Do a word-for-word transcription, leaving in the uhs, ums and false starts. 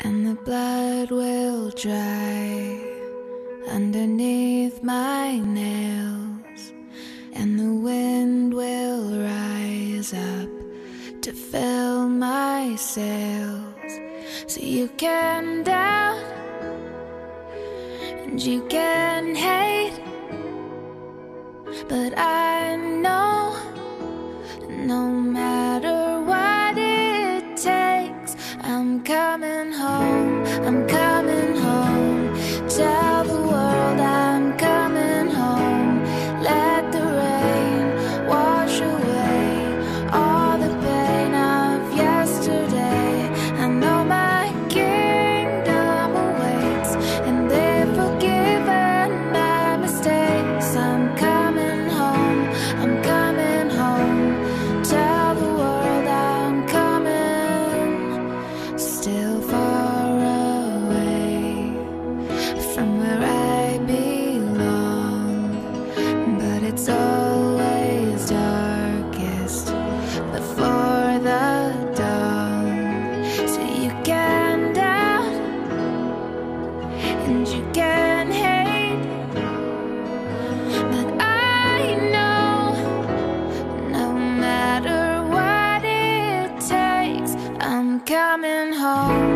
and the blood will dry underneath my nails, and the wind will rise up to fill my sails. So you can doubt and you can hate, but I know no matter what it takes, I'm coming home, I'm coming home. Tell the world I'm coming home. Let the rain wash away all the pain of yesterday. I know my kingdom awaits, and they've forgiven my mistakes. I'm coming home, I'm coming home. Tell the world I'm coming. Still far away from where I belong, but it's always darkest before the dawn. So you can doubt and you can hate, but I know no matter what it takes, I'm coming home.